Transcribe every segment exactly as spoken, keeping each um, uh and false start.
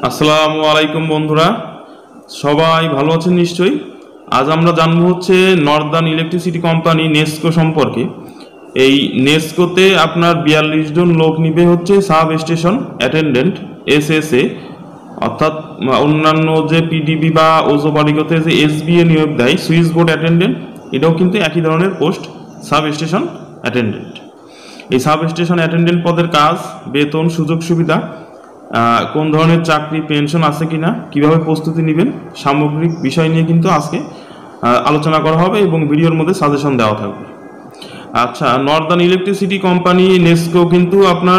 আসসালামু আলাইকুম বন্ধুরা, সবাই ভালো আছেন নিশ্চয়ই। আজ আমরা জানবো হচ্ছে নর্দার্ন ইলেকট্রিসিটি কোম্পানি নেসকো সম্পর্কে। এই নেসকোতে আপনার বিয়াল্লিশ জন লোক নিবে হচ্ছে substation attendant S S A, অর্থাৎ অন্যান্য যে পিডিবি বা ওজো বাড়িগতে যে এস বি এ নিয়োগ দেয় সুইচ বোর্ড অ্যাটেন্ডেন্ট, এটাও কিন্তু একই ধরনের পোস্ট, সাব স্টেশন অ্যাটেন্ডেন্ট। এই সাব স্টেশন অ্যাটেন্ডেন্ট পদের কাজ, বেতন, সুযোগ সুবিধা, কোন ধরনের চাকরি, পেনশন আছে কিনা, কিভাবে প্রস্তুতি নেবেন, সামগ্রিক বিষয় নিয়ে কিন্তু আজকে আলোচনা করা হবে এবং ভিডিওর মধ্যে সাজেশন দেওয়া থাকবে। আচ্ছা, নর্দার্ন ইলেকট্রিসিটি কোম্পানি নেসকো কিন্তু আপনার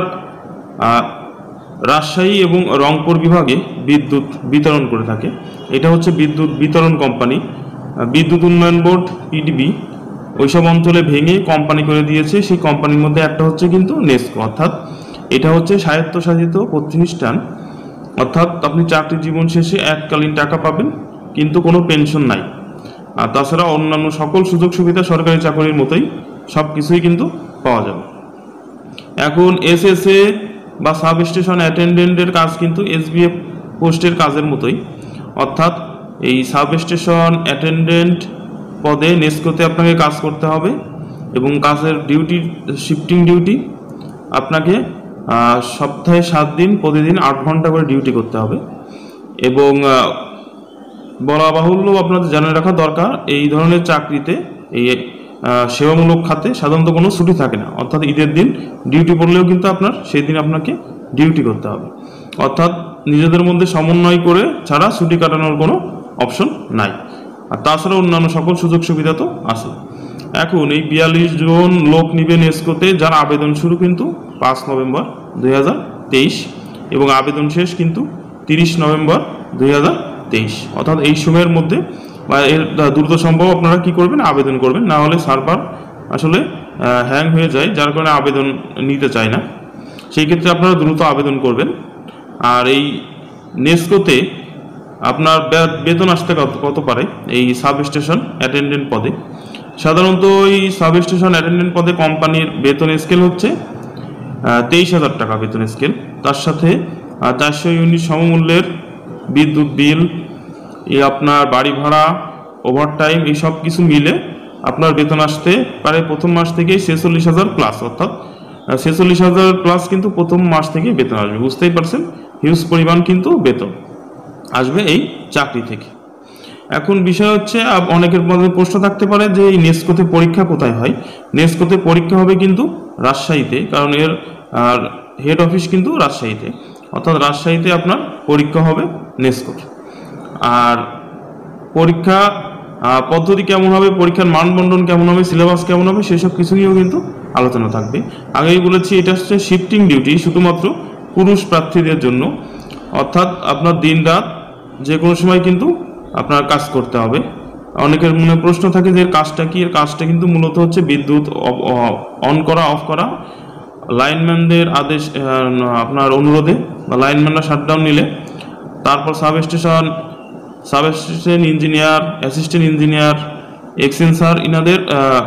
রাজশাহী এবং রংপুর বিভাগে বিদ্যুৎ বিতরণ করে থাকে। এটা হচ্ছে বিদ্যুৎ বিতরণ কোম্পানি। বিদ্যুৎ উন্নয়ন বোর্ড পিডিবি ওইসব অঞ্চলে ভেঙে কোম্পানি করে দিয়েছে। সেই কোম্পানির মধ্যে একটা হচ্ছে কিন্তু নেসকো, অর্থাৎ এটা হচ্ছে স্বায়ত্তশাসিত প্রতিষ্ঠান। অর্থাৎ আপনি চাকরি জীবন শেষে এককালীন টাকা পাবেন, কিন্তু কোনো পেনশন নাই। আর তাছাড়া অন্যান্য সকল সুযোগ সুবিধা সরকারি চাকরির মতোই সব কিছুই কিন্তু পাওয়া যাবে। এখন এস এস এ বা সাব স্টেশন অ্যাটেন্ডেন্টের কাজ কিন্তু এস বি এ পোস্টের কাজের মতোই, অর্থাৎ এই সাব স্টেশন অ্যাটেন্ডেন্ট পদে নেসকোতে আপনাকে কাজ করতে হবে এবং কাজের ডিউটি শিফটিং ডিউটি। আপনাকে সপ্তাহে সাত দিন প্রতিদিন আট ঘন্টা করে ডিউটি করতে হবে। এবং বলা বাহুল্য আপনাদের জানিয়ে রাখা দরকার, এই ধরনের চাকরিতে এই সেবামূলক খাতে সাধারণত কোনো ছুটি থাকে না, অর্থাৎ ঈদের দিন ডিউটি পড়লেও কিন্তু আপনার সেই দিন আপনাকে ডিউটি করতে হবে। অর্থাৎ নিজেদের মধ্যে সমন্বয় করে ছাড়া ছুটি কাটানোর কোনো অপশন নাই। আর তাছাড়া অন্যান্য সকল সুযোগ সুবিধা তো আছে। এখন এই বিয়াল্লিশ জন লোক নিবে নেসকোতে, যার আবেদন শুরু কিন্তু পাঁচ নভেম্বর দুই হাজার তেইশ এবং আবেদন শেষ কিন্তু তিরিশ নভেম্বর দুই হাজার তেইশ। অর্থাৎ এই সময়ের মধ্যে বা এর দ্রুত সম্ভব আপনারা কি করবেন, আবেদন করবেন। না হলে সার্ভার আসলে হ্যাং হয়ে যায়, যার কারণে আবেদন নিতে চায় না। সেই ক্ষেত্রে আপনারা দ্রুত আবেদন করবেন। আর এই নেসকোতে আপনার বেতন আসতে কত পারে এই সাব স্টেশন অ্যাটেন্ডেন্ট পদে? সাধারণত এই সাব স্টেশন অ্যাটেন্ডেন্ট পদে কোম্পানির বেতন স্কেল হচ্ছে তেইশ হাজার টাকা বেতন স্কেল। তার সাথে চারশো ইউনিট সমমূল্যের বিদ্যুৎ বিল, এই আপনার বাড়ি ভাড়া, ওভারটাইম, এই সব কিছু মিলে আপনার বেতন আসতে পারে প্রথম মাস থেকেই ছেচল্লিশ হাজার প্লাস। অর্থাৎ ছেচল্লিশ হাজার প্লাস কিন্তু প্রথম মাস থেকেই বেতন আসবে। বুঝতেই পারছেন, হিউজ পরিমাণ কিন্তু বেতন আসবে এই চাকরি থেকে। এখন বিষয় হচ্ছে, অনেকের মধ্যে প্রশ্ন থাকতে পারে যে এই নেসকোতে পরীক্ষা কোথায় হয়। নেসকোতে পরীক্ষা হবে কিন্তু রাজশাহীতে, কারণ এর আর হেড অফিস কিন্তু রাজশাহীতে। অর্থাৎ রাজশাহীতে আপনার পরীক্ষা হবে নেসকোতে। আর পরীক্ষা পদ্ধতি কেমন হবে, পরীক্ষার মানবন্ধন কেমন হবে, সিলেবাস কেমন হবে, সেসব কিছু নিয়েও কিন্তু আলোচনা থাকবে। আগেই বলেছি, এটা হচ্ছে শিফটিং ডিউটি শুধুমাত্র পুরুষ প্রার্থীদের জন্য। অর্থাৎ আপনার দিন রাত যে কোনো সময় কিন্তু আপনার কাজ করতে হবে। অনেকের মনে প্রশ্ন থাকে যে এর কাজটা কি। এর কাজটা কিন্তু মূলত হচ্ছে বিদ্যুৎ অন করা, অফ করা, লাইনম্যানদের আদেশ আপনার অনুরোধে বা লাইনম্যানরা শাটডাউন নিলে, তারপর substation substation engineer, assistant engineer, এক্সটেনসার, ইনাদের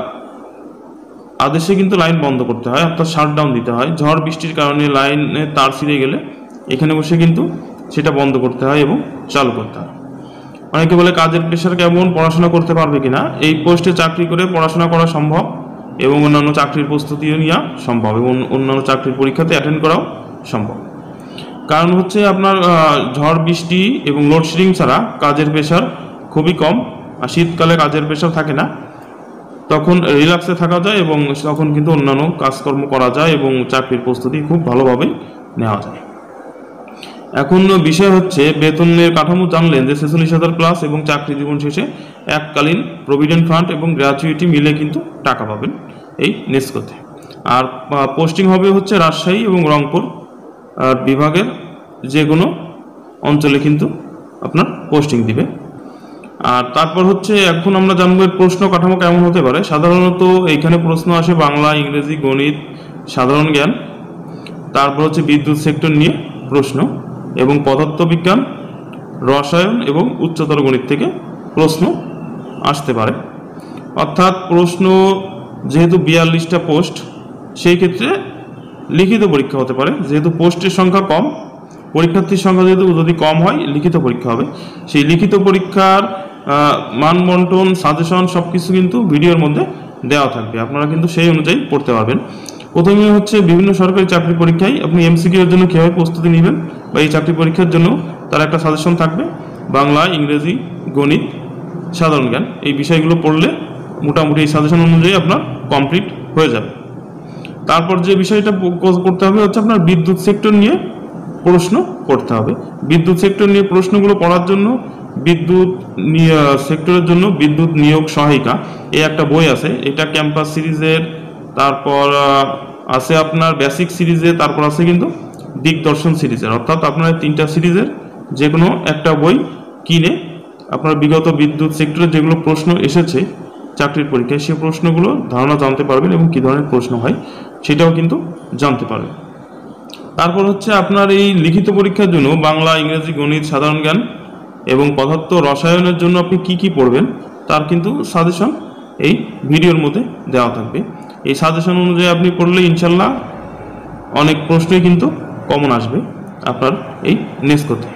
আদেশে কিন্তু লাইন বন্ধ করতে হয়, অর্থাৎ শাটডাউন দিতে হয়। ঝড় বৃষ্টির কারণে লাইনে তার ছিঁড়ে গেলে এখানে বসে কিন্তু সেটা বন্ধ করতে হয় এবং চালু করতে হয়। অনেকে বলে কাজের প্রেশার কেমন, পড়াশোনা করতে পারবে কিনা। এই পোস্টে চাকরি করে পড়াশোনা করা সম্ভব এবং অন্যান্য চাকরির প্রস্তুতিও নেওয়া সম্ভব এবং অন্যান্য চাকরির পরীক্ষাতে অ্যাটেন্ড করাও সম্ভব। কারণ হচ্ছে আপনার ঝড় বৃষ্টি এবং লোডশেডিং ছাড়া কাজের প্রেশার খুবই কম। আর শীতকালে কাজের প্রেশার থাকে না, তখন রিল্যাক্সে থাকা যায় এবং তখন কিন্তু অন্যান্য কাজকর্ম করা যায় এবং চাকরির প্রস্তুতি খুব ভালোভাবে নেওয়া যায়। এখন বিষয় হচ্ছে, বেতনের কাঠামো জানলেন যে ছেচল্লিশ হাজার প্লাস এবং চাকরি জীবন শেষে এককালীন প্রভিডেন্ট ফান্ড এবং গ্র্যাচুইটি মিলে কিন্তু টাকা পাবেন এই নেসকোতে। আর পোস্টিং হবে হচ্ছে রাজশাহী এবং রংপুর বিভাগের যে কোনো অঞ্চলে কিন্তু আপনার পোস্টিং দিবে। আর তারপর হচ্ছে, এখন আমরা জানবো এর প্রশ্ন কাঠামো কেমন হতে পারে। সাধারণত এইখানে প্রশ্ন আসে বাংলা, ইংরেজি, গণিত, সাধারণ জ্ঞান, তারপর হচ্ছে বিদ্যুৎ সেক্টর নিয়ে প্রশ্ন এবং পদার্থবিজ্ঞান, রসায়ন এবং উচ্চতর গণিত থেকে প্রশ্ন আসতে পারে। অর্থাৎ প্রশ্ন যেহেতু বিয়াল্লিশটা পোস্ট, সেই ক্ষেত্রে লিখিত পরীক্ষা হতে পারে। যেহেতু পোস্টের সংখ্যা কম, পরীক্ষার্থীর সংখ্যা যেহেতু যদি কম হয় লিখিত পরীক্ষা হবে। সেই লিখিত পরীক্ষার মান বন্টন, সাজেশন সব কিছু কিন্তু ভিডিওর মধ্যে দেওয়া থাকবে, আপনারা কিন্তু সেই অনুযায়ী পড়তে পারবেন। প্রথমে হচ্ছে বিভিন্ন সরকারি চাকরি পরীক্ষায় আপনি এমসিকিউ এর জন্য কীভাবে প্রস্তুতি নেবেন বা এই চাকরি পরীক্ষার জন্য তার একটা সাজেশন থাকবে। বাংলা, ইংরেজি, গণিত, সাধারণ জ্ঞান এই বিষয়গুলো পড়লে মোটামুটি এই সাজেশন অনুযায়ী আপনার কমপ্লিট হয়ে যাবে। তারপর যে বিষয়টা করতে হবে হচ্ছে আপনার বিদ্যুৎ সেক্টর নিয়ে প্রশ্ন করতে হবে। বিদ্যুৎ সেক্টর নিয়ে প্রশ্নগুলো পড়ার জন্য বিদ্যুৎ সেক্টরের জন্য বিদ্যুৎ নিয়োগ সহায়িকা এই একটা বই আছে, এটা ক্যাম্পাস সিরিজের, তারপর আছে আপনার বেসিক সিরিজে, তারপর আছে কিন্তু দিকদর্শন সিরিজের। অর্থাৎ আপনার তিনটা সিরিজের যে কোনো একটা বই কিনে আপনার বিগত বিদ্যুৎ সেক্টরের যেগুলো প্রশ্ন এসেছে চাকরির পরীক্ষায় সেই প্রশ্নগুলো ধারণা জানতে পারবেন এবং কী ধরনের প্রশ্ন হয় সেটাও কিন্তু জানতে পারবেন। তারপর হচ্ছে আপনার এই লিখিত পরীক্ষার জন্য বাংলা, ইংরেজি, গণিত, সাধারণ জ্ঞান এবং পদার্থ রসায়নের জন্য আপনি কি কি পড়বেন তার কিন্তু সাজেশন এই ভিডিওর মধ্যে দেওয়া থাকবে। এই সাজেশন অনুযায়ী আপনি পড়লে ইনশাল্লাহ অনেক প্রশ্নই কিন্তু কমন আসবে আপনার এই নেস্কোতে।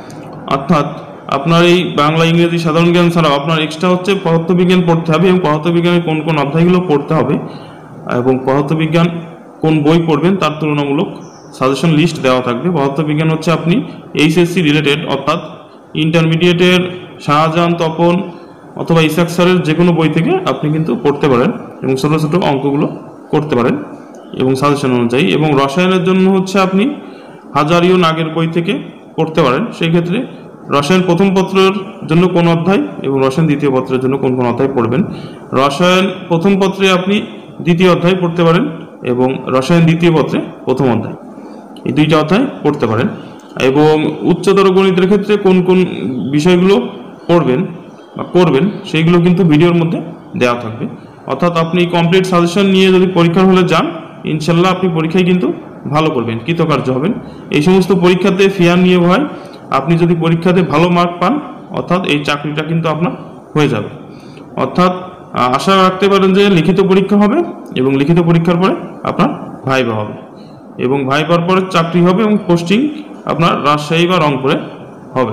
অর্থাৎ আপনার এই বাংলা, ইংরেজি, সাধারণ জ্ঞান ছাড়াও আপনার এক্সট্রা হচ্ছে পদার্থবিজ্ঞান পড়তে হবে এবং পদার্থবিজ্ঞানের কোন কোন অধ্যায়গুলো পড়তে হবে এবং পদার্থবিজ্ঞান কোন বই পড়বেন তার তুলনামূলক সাজেশন লিস্ট দেওয়া থাকবে। পদার্থবিজ্ঞান হচ্ছে আপনি এইচএসসি রিলেটেড অর্থাৎ ইন্টারমিডিয়েটের শাহজাহান, তপন অথবা ইসাক স্যারের যে কোনো বই থেকে আপনি কিন্তু পড়তে পারেন এবং ছোটো ছোটো অঙ্কগুলো করতে পারেন এবং সাজেশন অনুযায়ী। এবং রসায়নের জন্য হচ্ছে আপনি হাজারিও নাগের বই থেকে পড়তে পারেন। সেই ক্ষেত্রে রসায়ন প্রথম পত্রের জন্য কোন অধ্যায় এবং রসায়ন দ্বিতীয় পত্রের জন্য কোন কোন অধ্যায় পড়বেন। রসায়ন প্রথম পত্রে আপনি দ্বিতীয় অধ্যায় পড়তে পারেন এবং রসায়ন দ্বিতীয় পত্রে প্রথম অধ্যায়, এই দুইটা অধ্যায় পড়তে পারেন। এবং উচ্চতর গণিতের ক্ষেত্রে কোন কোন বিষয়গুলো পড়বেন বা করবেন সেইগুলো কিন্তু ভিডিওর মধ্যে দেওয়া থাকবে। অর্থাৎ আপনি কমপ্লিট সাজেশন নিয়ে যদি পরীক্ষার হলে যান ইনশাল্লাহ আপনি পরীক্ষায় কিন্তু ভালো করবেন, কৃতকার্য হবেন। এই সমস্ত পরীক্ষাতে ফেয়ার নিয়োগ হয়, আপনি যদি পরীক্ষাতে ভালো মার্ক পান অর্থাৎ এই চাকরিটা কিন্তু আপনার হয়ে যাবে। অর্থাৎ আশা রাখতে পারেন যে লিখিত পরীক্ষা হবে এবং লিখিত পরীক্ষার পরে আপনার ভাইবা হবে এবং ভাইবার পরে চাকরি হবে এবং পোস্টিং আপনার রাজশাহী বা রংপুরে হবে।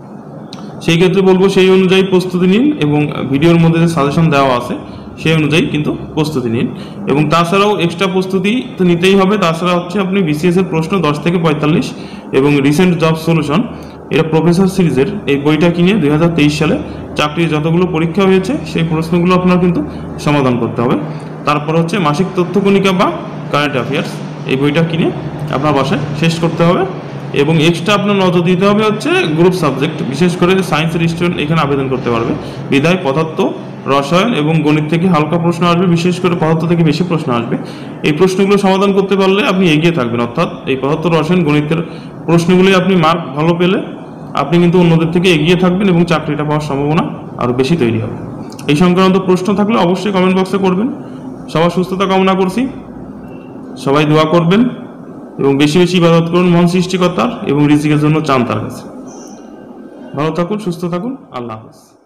সেই ক্ষেত্রে বলবো সেই অনুযায়ী প্রস্তুতি নিন এবং ভিডিওর মধ্যে যে সাজেশন দেওয়া আছে সেই অনুযায়ী কিন্তু প্রস্তুতি নিন। এবং তাছাড়াও এক্সট্রা প্রস্তুতি তো নিতেই হবে। তাছাড়া হচ্ছে আপনি বিসিএস এর প্রশ্ন দশ থেকে পঁয়তাল্লিশ এবং রিসেন্ট জব সলিউশন এটা প্রফেসর সিরিজের এই বইটা কিনে দুই হাজার তেইশ সালে চাকরির যতগুলো পরীক্ষা হয়েছে সেই প্রশ্নগুলো আপনার কিন্তু সমাধান করতে হবে। তারপর হচ্ছে মাসিক তথ্যকণিকা বা কারেন্ট অ্যাফেয়ার্স এই বইটা কিনে আপনার বাসায় শেষ করতে হবে। এবং এক্সট্রা আপনার নজর দিতে হবে হচ্ছে গ্রুপ সাবজেক্ট, বিশেষ করে সায়েন্সের স্টুডেন্ট এখানে আবেদন করতে পারবে। বিধায় পদার্থ, রসায়ন এবং গণিত থেকে হালকা প্রশ্ন আসবে, বিশেষ করে পদার্থ থেকে বেশি প্রশ্ন আসবে। এই প্রশ্নগুলো সমাধান করতে পারলে আপনি এগিয়ে থাকবেন। অর্থাৎ এই পদার্থ, রসায়ন, গণিতের প্রশ্নগুলি আপনি মার্ক ভালো পেলে আপনি কিন্তু অন্যদের থেকে এগিয়ে থাকবেন এবং চাকরিটা পাওয়ার সম্ভাবনা আরও বেশি তৈরি হবে। এই সংক্রান্ত প্রশ্ন থাকলে অবশ্যই কমেন্ট বক্সে করবেন। সবার সুস্থতা কামনা করছি, সবাই দোয়া করবেন এবং বেশি বেশি ইবাদত করুন মন সৃষ্টিকর্তার এবং রিজিকের জন্য চান তার কাছে। ভালো থাকুন, সুস্থ থাকুন, আল্লাহ হাফেজ।